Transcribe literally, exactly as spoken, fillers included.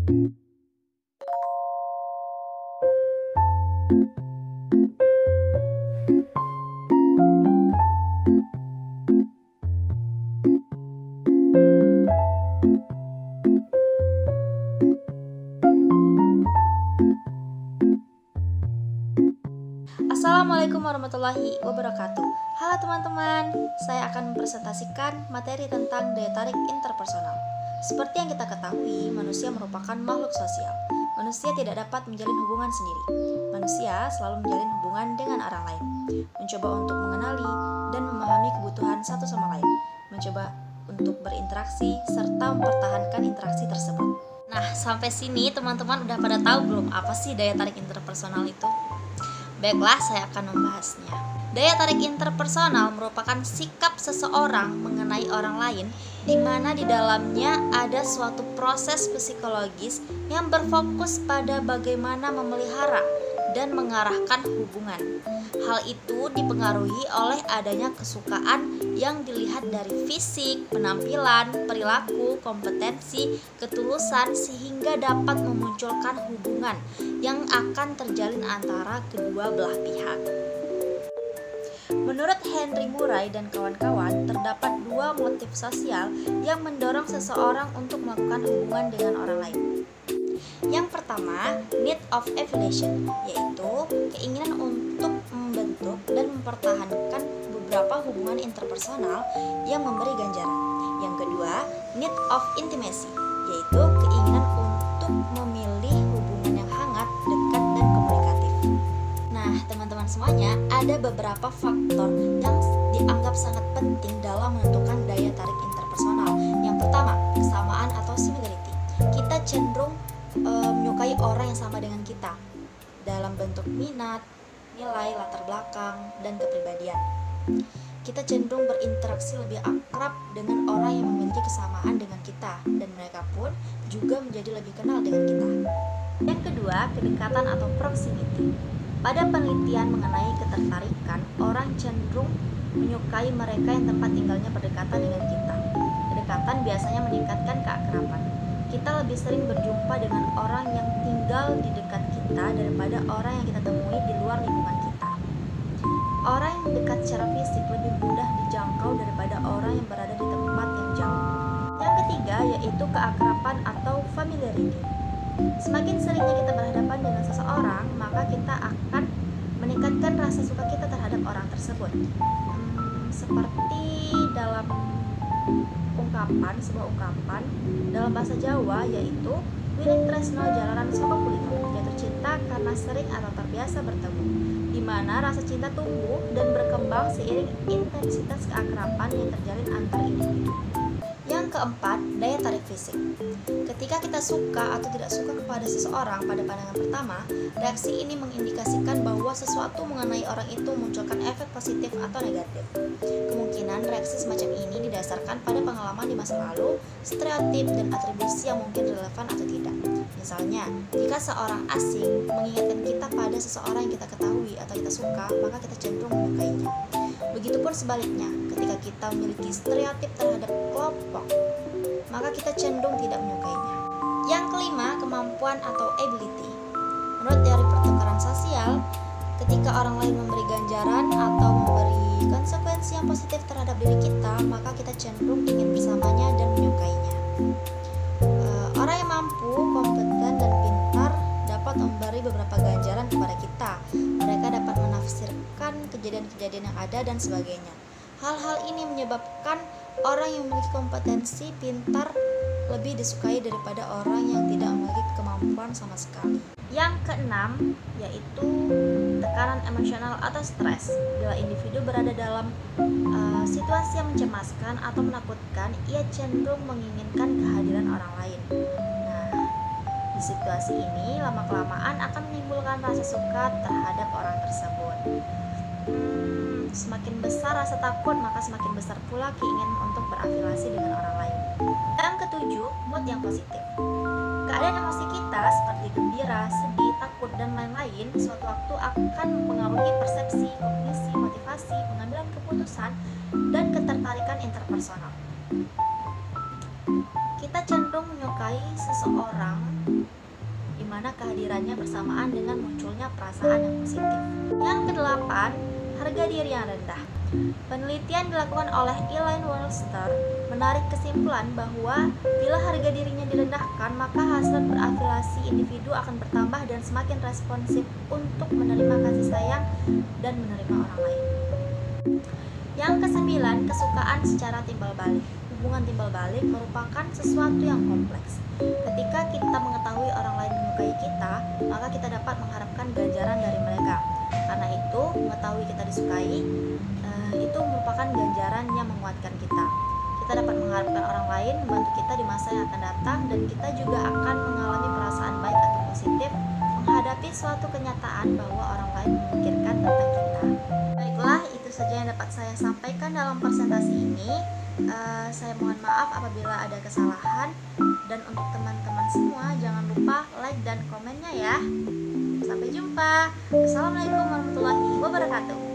Assalamualaikum warahmatullahi wabarakatuh. Halo teman-teman, saya akan mempresentasikan materi tentang daya tarik interpersonal. Seperti yang kita ketahui, manusia merupakan makhluk sosial. Manusia tidak dapat menjalin hubungan sendiri. Manusia selalu menjalin hubungan dengan orang lain, mencoba untuk mengenali dan memahami kebutuhan satu sama lain, mencoba untuk berinteraksi serta mempertahankan interaksi tersebut. Nah, sampai sini teman-teman udah pada tahu belum apa sih daya tarik interpersonal itu? Baiklah, saya akan membahasnya. Daya tarik interpersonal merupakan sikap seseorang mengenai orang lain di mana di dalamnya ada suatu proses psikologis yang berfokus pada bagaimana memelihara dan mengarahkan hubungan. Hal itu dipengaruhi oleh adanya kesukaan yang dilihat dari fisik, penampilan, perilaku, kompetensi, ketulusan sehingga dapat memunculkan hubungan yang akan terjalin antara kedua belah pihak. Menurut Henry Murray dan kawan-kawan, terdapat dua motif sosial yang mendorong seseorang untuk melakukan hubungan dengan orang lain. Yang pertama, need of affiliation, yaitu keinginan untuk membentuk dan mempertahankan beberapa hubungan interpersonal yang memberi ganjaran. Yang kedua, need of intimacy, yaitu keinginan untuk memilih hubungan yang hangat, dekat, dan komunikatif. Nah, teman-teman semuanya, ada beberapa faktor yang dianggap sangat penting dalam menentukan daya tarik interpersonal. Yang pertama, kesamaan atau similarity. Kita cenderung e, menyukai orang yang sama dengan kita dalam bentuk minat, nilai, latar belakang, dan kepribadian. Kita cenderung berinteraksi lebih akrab dengan orang yang memiliki kesamaan dengan kita, dan mereka pun juga menjadi lebih kenal dengan kita. Yang kedua, kedekatan atau proximity. Pada penelitian mengenai ketertarikan, orang cenderung menyukai mereka yang tempat tinggalnya berdekatan dengan kita. Kedekatan biasanya meningkatkan keakraban. Kita lebih sering berjumpa dengan orang yang tinggal di dekat kita daripada orang yang kita temui di luar lingkungan kita. Orang yang dekat secara fisik lebih mudah dijangkau daripada orang yang berada di tempat yang jauh. Yang ketiga yaitu keakraban atau familiarity. Semakin seringnya kita berhadapan dengan seseorang, maka kita akan meningkatkan rasa suka kita terhadap orang tersebut. Hmm, seperti dalam ungkapan, sebuah ungkapan dalam bahasa Jawa yaitu wiling tresno jalanan saka kulino, jatuh cinta karena sering atau terbiasa bertemu, di mana rasa cinta tumbuh dan berkembang seiring intensitas keakraban yang terjalin antar individu. Yang keempat, daya tarik fisik. Ketika kita suka atau tidak suka kepada seseorang pada pandangan pertama, reaksi ini mengindikasikan bahwa sesuatu mengenai orang itu memunculkan efek positif atau negatif. Kemungkinan reaksi semacam ini didasarkan pada pengalaman di masa lalu, stereotip, dan atribusi yang mungkin relevan atau tidak. Misalnya, jika seorang asing mengingatkan kita pada seseorang yang kita ketahui atau kita suka, maka kita cenderung menyukainya. Begitupun sebaliknya, ketika kita memiliki stereotip terhadap kelompok, maka kita cenderung tidak menyukainya. Yang kelima, kemampuan atau ability. Menurut teori pertukaran sosial, ketika orang lain memberi ganjaran atau memberi konsekuensi yang positif terhadap diri kita, maka kita cenderung ingin bersamanya dan menyukainya. E, orang yang mampu, kompeten, dan pintar dapat memberi beberapa ganjaran kepada kita. Mereka dapat menafsirkan kejadian-kejadian yang ada dan sebagainya. Hal-hal ini menyebabkan orang yang memiliki kompetensi pintar lebih disukai daripada orang yang tidak memiliki kemampuan sama sekali. Yang keenam yaitu tekanan emosional atau stres. Bila individu berada dalam uh, situasi yang mencemaskan atau menakutkan, ia cenderung menginginkan kehadiran orang lain. Nah, di situasi ini lama-kelamaan akan menimbulkan rasa suka terhadap orang tersebut. Hmm, semakin besar rasa takut, maka semakin besar pula keinginan untuk berafiliasi dengan orang lain. Yang ketujuh, mood yang positif. Keadaan emosi kita seperti gembira, sedih, takut, dan lain-lain suatu waktu akan mempengaruhi persepsi, kognisi, motivasi, pengambilan keputusan, dan ketertarikan interpersonal. kita cenderung menyukai seseorang di mana kehadirannya bersamaan dengan munculnya perasaan yang positif. Yang kedelapan, harga diri yang rendah. Penelitian dilakukan oleh Elaine Webster menarik kesimpulan bahwa bila harga dirinya direndahkan, maka hasrat berafiliasi individu akan bertambah dan semakin responsif untuk menerima kasih sayang dan menerima orang lain. Yang kesembilan, kesukaan secara timbal balik. Hubungan timbal balik merupakan sesuatu yang kompleks. Ketika kita mengetahui orang lain menyukai kita, maka kita dapat mengharapkan ganjaran dari mereka. Karena itu, mengetahui kita disukai eh, itu merupakan ganjaran yang menguatkan kita. Kita dapat mengharapkan orang lain membantu kita di masa yang akan datang, dan kita juga akan mengalami perasaan baik atau positif menghadapi suatu kenyataan bahwa orang lain memikirkan tentang kita. Baiklah, itu saja yang dapat saya sampaikan dalam presentasi ini. Uh, saya mohon maaf apabila ada kesalahan, dan untuk teman-teman semua jangan lupa like dan komennya ya. Sampai jumpa. Assalamualaikum warahmatullahi wabarakatuh.